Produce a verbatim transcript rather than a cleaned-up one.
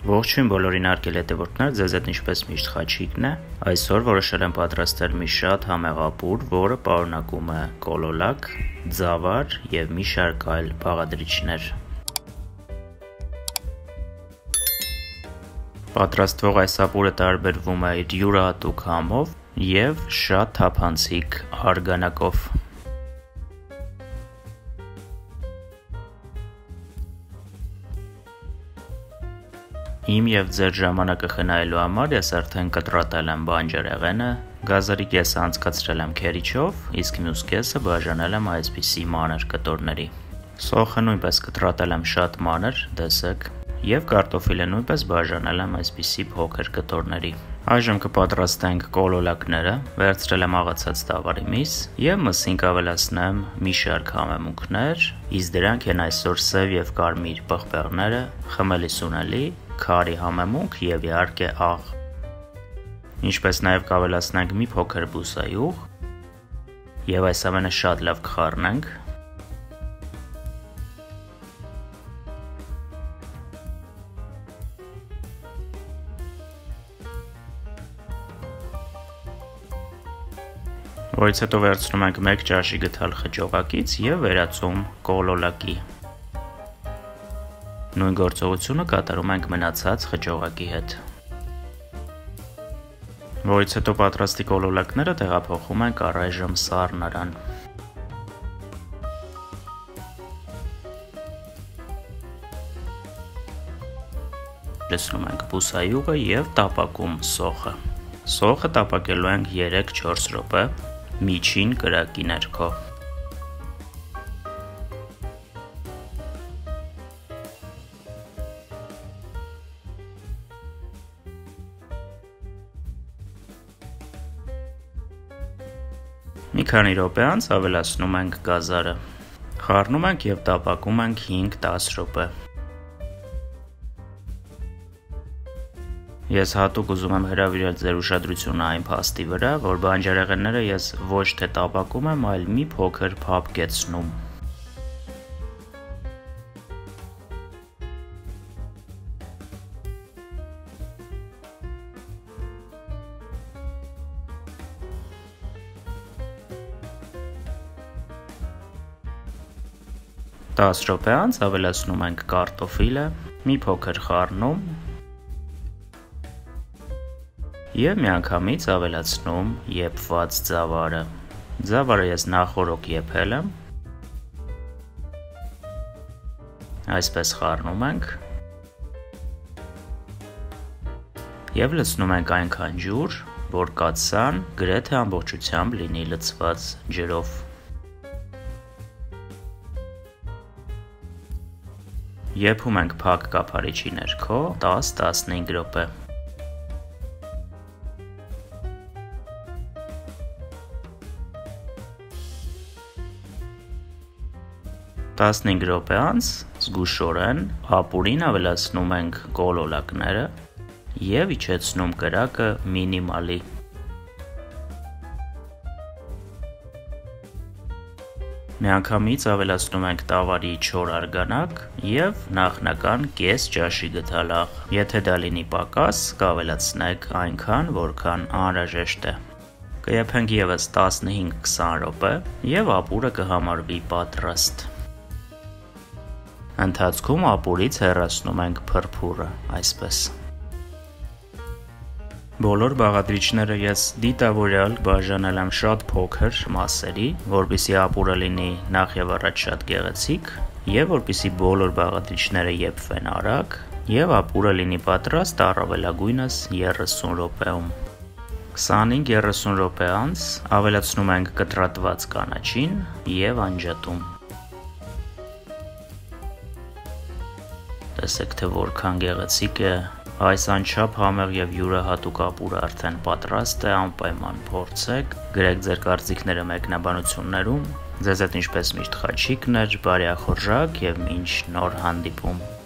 Ողջույն բոլորին արգել հետևորդներ, ձեզ հետ ինչպես միշտ Խաչիկն է։ Այսօր որոշել եմ պատրաստել մի շատ համեղ ապուր, որը պարունակում է կոլոլակ, ձավար եւ մի շարք այլ բաղադրիչներ։ Պատրաստվող այս ապուրը տարբերվում է իր յուրահատուկ համով եւ շատ թափանցիկ արգանակով։ Իմ եւ ձեր ժամանակը խնայելու համար ես արդեն կտրատել եմ բանջարեղենը, գազարի կեսը անցկացրել եմ քերիչով, իսկ մյուս կեսը բաժանել եմ այսպիսի մանր կտորների։ Սոխը նույնպես կտրատել եմ շատ մանր, տեսեք, եւ կարտոֆիլը նույնպես բաժանել եմ այսպիսի փոքր կտորների։ Այժմ կպատրաստենք կոլոլակները, վերցրել եմ աղացած տավարի միս եւ մսին կավելացնեմ մի շարք համեմունքներ, իսկ դրանք են այսօր սև եւ կարմիր պղպեղները, խմելի սունելի, Քարրի համեմունք եւ իհարկե աղ։ Ինչպես նաեւ կավելացնենք մի փոքր բուսայուղ եւ այս ամենը շատ լավ կխառնենք։ Որից հետո վերցնում ենք մեկ ճաշի գթալ խճողակից եւ վերածում կոլոլակի։ Նույն գործողությունը կատարում ենք մնացած խճողակի հետ։ Որից հետո պատրաստի կոլոլակները տեղափոխում ենք առայժմ սառնարան։ Լցնում ենք բուսայուղը եւ տապակում սոխը։ Սոխը տապակելու ենք երեք-չորս րոպե միջին կրակի ներքո։ Մի քանի րոպե անց ավելացնում ենք գազարը։ Խառնում ենք եւ տապակում ենք հինգ-դաս րոպե։ Ես հատուկ ուզում եմ հրավիրել ձեր ուշադրությունը այն փաստի վրա, որ բանջարեղենները ես ոչ թե տապակում եմ, այլ մի փոքր փափկեցնում։ դաս րոպե անց ավելացնում ենք կարտոֆիլը, մի փոքր խառնում եւ միանգամից ավելացնում եփված ձավարը։ Ձավարը ես նախորոք եփել եմ։ Այսպես խառնում ենք եւ լցնում ենք այնքան ջուր, որ կաթսան գրեթե ամբողջությամբ լինի լցված ջրով։ Եփում ենք փակ կափարիչի ներքո դաս-տասնհինգ րոպե։ տասնհինգ րոպե անց զգուշորեն ապուրին ավելացնում ենք կոլոլակները եւ իջեցնում կրակը մինիմալի։ Միանգամից ավելացնում ենք տավարի չոր արգանակ եւ նախնական կես ճաշի գթալ աղ։ Եթե դա լինի պակաս, կավելացնեք այնքան, որքան անհրաժեշտ է։ Կեփենք եւս տասնհինգ-քսան րոպե եւ ապուրը կհամարվի պատրաստ։ Ընթացքում ապուրից հեռացնում ենք փրփուրը, այսպես։ Բոլոր բաղադրիչները ես դիտավորյալ բաժանել եմ շատ փոքր մասերի, որպեսզի ապուրը լինի նախ եւ առաջ շատ գեղեցիկ եւ որպեսզի բոլոր բաղադրիչները եփվեն արագ եւ ապուրը լինի պատրաստ առավելագույնս երեսուն րոպեում։ քսանհինգ-երեսուն րոպե անց ավելացնում ենք կտրատված կանաչին եւ անջատում։ Տեսեք, թե որքան գեղեցիկ է։ Այս անչափ համեղ եւ յուրահատուկ ապուրը արդեն պատրաստ է, անպայման փորձեք, գրեք ձեր կարծիքները մեկնաբանություններում։ Ձեզ հետ ինչպես միշտ Խաչիկն էր, բարի ախորժակ եւ մինչ նոր հանդիպում։